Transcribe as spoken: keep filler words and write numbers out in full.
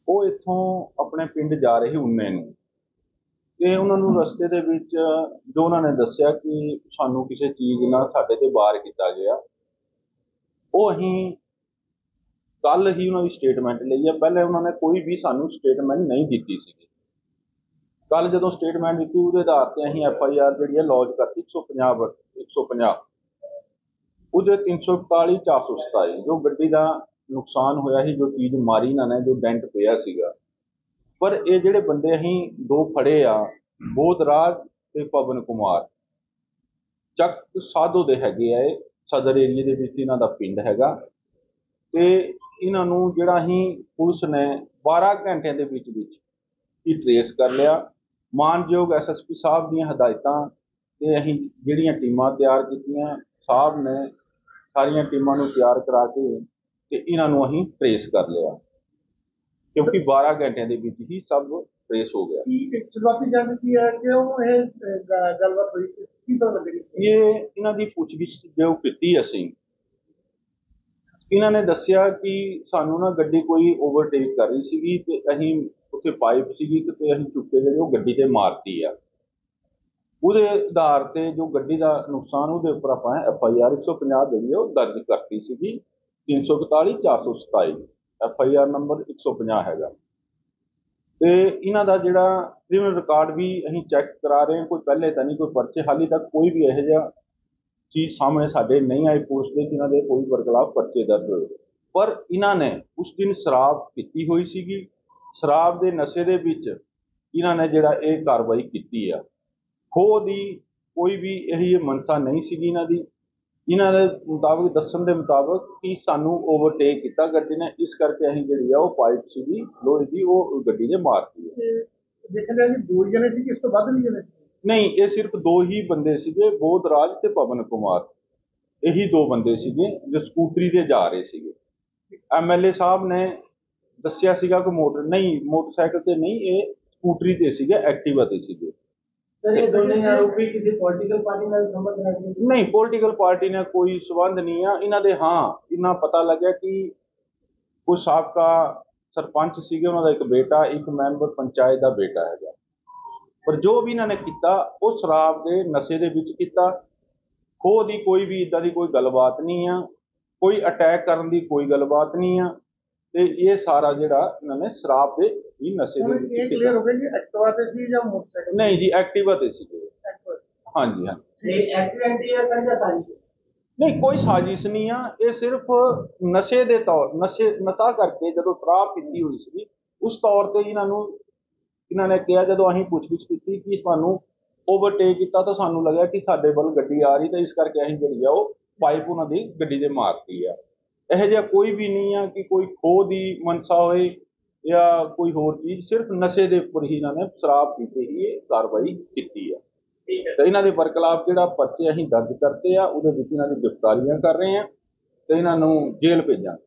ਉਹ ਇੱਥੋਂ ਆਪਣੇ ਪਿੰਡ ਜਾ ਰਹੇ ਉਨੇ ਨੂੰ ਤੇ ਉਹਨਾਂ ਨੂੰ ਰਸਤੇ ਦੇ ਵਿੱਚ ਜੋ ਉਹਨਾਂ ਨੇ ਦੱਸਿਆ ਕਿ ਸਾਨੂੰ ਕਿਸੇ ਚੀਜ਼ ਨਾਲ ਸਾਡੇ ਤੇ ਵਾਰ ਕੀਤਾ ਗਿਆ। ਉਹ ਅਸੀਂ ਕੱਲ ਹੀ ਉਹਨਾਂ ਦੀ ਸਟੇਟਮੈਂਟ ਲਈ ਹੈ। ਪਹਿਲੇ ਉਹਨਾਂ ਨੇ ਕੋਈ ਵੀ ਸਾਨੂੰ ਸਟੇਟਮੈਂਟ ਨਹੀਂ ਦਿੱਤੀ ਸੀ। ਕੱਲ ਜਦੋਂ ਸਟੇਟਮੈਂਟ ਦਿੱਤੀ ਉਹਦੇ ਆਧਾਰ ਤੇ ਅਸੀਂ ਐਫ ਆਈ ਆਰ ਜਿਹੜੀ ਹੈ ਲੌਜ ਕਰਤੀ ਇੱਕ ਸੌ ਪੰਜਾਹ ਇੱਕ ਸੌ ਪੰਜਾਹ ਉਹਦੇ ਤਿੰਨ ਸੌ ਇਕਤਾਲੀ ਚਾਰ ਸੌ ਸਤਾਈ ਜੋ ਗੱਡੀ ਦਾ ਨੁਕਸਾਨ ਹੋਇਆ ਸੀ, ਜੋ ਚੀਜ਼ ਮਾਰੀ ਇਹਨਾਂ ਨੇ, ਜੋ ਡੈਂਟ ਪਿਆ ਸੀਗਾ। ਪਰ ਇਹ ਜਿਹੜੇ ਬੰਦੇ ਅਸੀਂ ਦੋ ਫੜੇ ਆ, ਬੋਧਰਾਜ ਤੇ ਪਵਨ ਕੁਮਾਰ ਚੱਕ ਸਾਧੂ ਦੇ ਹੈਗੇ ਆ। ਇਹ ਸਦਰ ਏਰੀਏ ਦੇ ਵਿੱਚ ਇਹਨਾਂ ਦਾ ਪਿੰਡ ਹੈਗਾ ਤੇ ਇਹਨਾਂ ਨੂੰ ਜਿਹੜਾ ਅਸੀਂ ਪੁਲਿਸ ਨੇ ਬਾਰਾਂ ਘੰਟਿਆਂ ਦੇ ਵਿੱਚ ਵਿੱਚ ਹੀ ਟਰੇਸ ਕਰ ਲਿਆ। ਮਾਨਯੋਗ ਐਸ ਐਸ ਪੀ ਸਾਹਿਬ ਦੀਆਂ ਹਦਾਇਤਾਂ ਤੇ ਅਸੀਂ ਜਿਹੜੀਆਂ ਟੀਮਾਂ ਤਿਆਰ ਕੀਤੀਆਂ, ਸਾਹਿਬ ਨੇ ਸਾਰੀਆਂ ਟੀਮਾਂ ਨੂੰ ਤਿਆਰ ਕਰਾ ਕੇ ਤੇ ਇਹਨਾਂ ਨੂੰ ਅਸੀਂ ਟਰੇਸ ਕਰ ਲਿਆ, ਕਿਉਂਕਿ ਬਾਰਾਂ ਘੰਟਿਆਂ ਦੇ ਵਿੱਚ ਹੀ ਸਭ ਟਰੇਸ ਹੋ ਗਿਆ। ਸ਼ੁਰੂਆਤੀ ਜਾਂਚ ਕੀ ਹੈ ਕਿ ਉਹ ਇਹ ਗੱਲਬਾਤ ਹੋਈ ਕੀ ਪਤਾ ਲੱਗੀ? ਇਹ ਇਹਨਾਂ ਦੀ ਪੁੱਛਗਿੱਛ ਜੋ ਕੀਤੀ ਅਸੀਂ, ਇਹਨਾਂ ਨੇ ਦੱਸਿਆ ਕਿ ਸਾਨੂੰ ਨਾ ਗੱਡੀ ਕੋਈ ਓਵਰਟੇਕ ਕਰ ਰਹੀ ਸੀਗੀ ਤੇ ਅਸੀਂ ਉੱਥੇ ਪਾਈਪ ਸੀਗੀ ਤੇ ਅਸੀਂ ਚੁੱਕੇ ਜਿਹੜੇ ਉਹ ਗੱਡੀ ਤੇ ਮਾਰਤੀ ਆ। ਉਹਦੇ ਆਧਾਰ ਤੇ ਜੋ ਗੱਡੀ ਦਾ ਨੁਕਸਾਨ ਉਹਦੇ ਉੱਪਰ ਆਪਾਂ ਐਫ ਆਈ ਆਰ ਇੱਕ ਸੌ ਪੰਜਾਹ ਜਿਹੜੀ ਉਹ ਦਰਜ ਕਰਤੀ ਸੀਗੀ। ਤਿੰਨ ਸੌ ਇਕਤਾਲੀ ਚਾਰ ਸੌ ਸਤਾਈ ਐਫ ਆਈ ਆਰ ਨੰਬਰ ਇੱਕ ਸੌ ਪੰਜਾਹ ਹੈਗਾ। ਤੇ ਇਹਨਾਂ ਦਾ ਜਿਹੜਾ ਕ੍ਰਿਮੀਨਲ ਰਿਕਾਰਡ ਵੀ ਅਸੀਂ ਚੈੱਕ ਕਰਾ ਰਹੇ ਹਾਂ। ਕੋਈ ਪਹਿਲੇ ਤਾਂ ਨਹੀਂ ਕੋਈ ਪਰਚੇ, ਹਾਲੇ ਤੱਕ ਕੋਈ ਵੀ ਇਹੋ ਜਿਹਾ ਚੀਜ਼ ਸਾਹਮਣੇ ਸਾਡੇ ਨਹੀਂ ਆਈ ਪੁਲਿਸ ਦੇ ਕਿ ਇਹਨਾਂ ਦੇ ਕੋਈ ਬਰਖਲਾਫ ਪਰਚੇ ਦਰਜ ਹੋਏ। ਪਰ ਇਹਨਾਂ ਨੇ ਉਸ ਦਿਨ ਸ਼ਰਾਬ ਪੀਤੀ ਹੋਈ ਸੀਗੀ। ਸ਼ਰਾਬ ਦੇ ਨਸ਼ੇ ਦੇ ਵਿੱਚ ਇਹਨਾਂ ਨੇ ਜਿਹੜਾ ਇਹ ਕਾਰਵਾਈ ਕੀਤੀ ਆ। ਖੋਹ ਦੀ ਕੋਈ ਵੀ ਇਹੀ ਮਨਸਾ ਨਹੀਂ ਸੀਗੀ ਇਹਨਾਂ ਦੀ। ਇਹਨਾਂ ਦੇ ਮੁਤਾਬਕ ਦੱਸਣ ਦੇ ਮੁਤਾਬਕ ਕਿ ਸਾਨੂੰ ਓਵਰਟੇਕ ਕੀਤਾ ਗੱਡੀ ਨੇ, ਇਸ ਕਰਕੇ ਅਸੀਂ ਜਿਹੜੀ ਆ ਉਹ ਪਾਈਪ ਸੀਗੀ ਲੋਹੇ ਦੀ ਉਹ ਗੱਡੀ ਨੇ ਮਾਰਤੀ ਹੈ। ਦੇਖਿਆ ਜੀ ਦੋ ਜਣੇ ਸੀ, ਇਸ ਤੋਂ ਵੱਧ ਨਹੀਂ ਜਣੇ? ਨਹੀਂ, ਇਹ ਸਿਰਫ ਦੋ ਹੀ ਬੰਦੇ ਸੀਗੇ, ਬੋਧਰਾਜ ਤੇ ਪਵਨ ਕੁਮਾਰ। ਇਹੀ ਦੋ ਬੰਦੇ ਸੀਗੇ ਜੋ ਸਕੂਟਰੀ ਤੇ ਜਾ ਰਹੇ ਸੀਗੇ। ਐਮ ਐਲ ਏ ਸਾਹਿਬ ਨੇ ਦੱਸਿਆ ਸੀਗਾ ਕਿ ਮੋਟਰ ਨਹੀਂ ਮੋਟਰਸਾਈਕਲ ਤੇ ਨਹੀਂ, ਇਹ ਸਕੂਟਰੀ ਤੇ ਸੀਗੇ, ਐਕਟਿਵਾ ਤੇ ਸੀਗੇ। ਇਹ ਦੋਨੇ ਆਰੋਪੀ ਕਿਸੇ ਪੋਲੀਟੀਕਲ ਪਾਰਟੀ ਨਾਲ ਸੰਬੰਧ ਰੱਖਦੇ? ਨਹੀਂ, ਪੋਲੀਟੀਕਲ ਪਾਰਟੀ ਨਾਲ ਕੋਈ ਸੰਬੰਧ ਨਹੀਂ ਆ ਇਹਨਾਂ ਦੇ। ਹਾਂ, ਇਹਨਾਂ ਪਤਾ ਲੱਗਿਆ ਕਿ ਕੋਈ ਸਾਬਕਾ ਸਰਪੰਚ ਸੀਗੇ, ਉਹਨਾਂ ਦਾ ਇੱਕ ਬੇਟਾ, ਇੱਕ ਮੈਂਬਰ ਪੰਚਾਇਤ ਦਾ ਬੇਟਾ ਹੈਗਾ। ਪਰ ਜੋ ਵੀ ਇਹਨਾਂ ਨੇ ਕੀਤਾ ਉਹ ਸ਼ਰਾਬ ਦੇ ਨਸ਼ੇ ਦੇ ਵਿੱਚ ਕੀਤਾ। ਖੋਹ ਦੀ ਕੋਈ ਵੀ ਇੱਦਾਂ ਦੀ ਕੋਈ ਗੱਲਬਾਤ ਨਹੀਂ ਆ, ਕੋਈ ਅਟੈਕ ਕਰਨ ਦੀ ਕੋਈ ਗੱਲਬਾਤ ਨਹੀਂ ਆ। ਤੇ ਇਹ ਸਾਰਾ ਜਿਹੜਾ ਇਹਨਾਂ ਨੇ ਸ਼ਰਾਬ ਦੇ ਹੀ ਨਸ਼ੇ ਦੇ ਵਿੱਚ ਇਹ ਕਲੀਅਰ ਹੋ ਗਿਆ ਜੀ ਐਕਟਿਵਾ ਤੇ ਸੀ ਜਾਂ ਮੋਟਰਸਾਈਕਲ? ਨਹੀਂ ਜੀ, ਐਕਟਿਵਾ ਤੇ ਸੀਗੇ। ਹਾਂਜੀ ਹਾਂਜੀ। ਇਹ ਐਕਸੀਡੈਂਟ ਹੀ ਹੈ ਸਰ ਜਾਂ ਸਾਜ਼ਿਸ਼? ਨਹੀਂ, ਕੋਈ ਸਾਜ਼ਿਸ਼ ਨਹੀਂ ਆ। ਇਹ ਸਿਰਫ ਨਸ਼ੇ ਦੇ ਤੌਰ ਨਸ਼ੇ ਨਸ਼ਾ ਕਰਕੇ ਜਦੋਂ ਸ਼ਰਾਬ ਪੀਤੀ ਹੋਈ ਸੀ ਉਸ ਤੌਰ ਤੇ ਇਹਨਾਂ ਨੂੰ ਇਹਨਾਂ ਨੇ ਕਿਹਾ। ਜਦੋਂ ਅਸੀਂ ਪੁੱਛਗਿੱਛ ਕੀਤੀ ਕਿ ਸਾਨੂੰ ਓਵਰਟੇਕ ਕੀਤਾ ਤਾਂ ਸਾਨੂੰ ਲੱਗਿਆ ਕਿ ਸਾਡੇ ਵੱਲ ਗੱਡੀ ਆ ਰਹੀ, ਤਾਂ ਇਸ ਕਰਕੇ ਅਸੀਂ ਜਿਹੜੀ ਆ ਉਹ ਪਾਈਪ ਉਹਨਾਂ ਦੀ ਗੱਡੀ ਦੇ ਮਾਰਤੀ ਆ। ਇਹੋ ਜਿਹਾ ਕੋਈ ਵੀ ਨਹੀਂ ਆ ਕਿ ਕੋਈ ਖੋਹ ਦੀ ਮਨਸਾ ਹੋਏ ਜਾਂ ਕੋਈ ਹੋਰ ਚੀਜ਼। ਸਿਰਫ ਨਸ਼ੇ ਦੇ ਉੱਪਰ ਹੀ ਇਹਨਾਂ ਨੇ ਸ਼ਰਾਬ ਪੀ ਕੇ ਹੀ ਇਹ ਕਾਰਵਾਈ ਕੀਤੀ ਆ। ਤੇ ਇਹਨਾਂ ਦੇ ਬਰਖਲਾਫ ਜਿਹੜਾ ਪਰਚੇ ਅਸੀਂ ਦਰਜ ਕਰਤੇ ਆ, ਉਹਦੇ ਵਿੱਚ ਇਹਨਾਂ ਦੀ ਗ੍ਰਿਫਤਾਰੀਆਂ ਕਰ ਰਹੇ ਆ ਤੇ ਇਹਨਾਂ ਨੂੰ ਜੇਲ੍ਹ ਭੇਜਾਂਗੇ।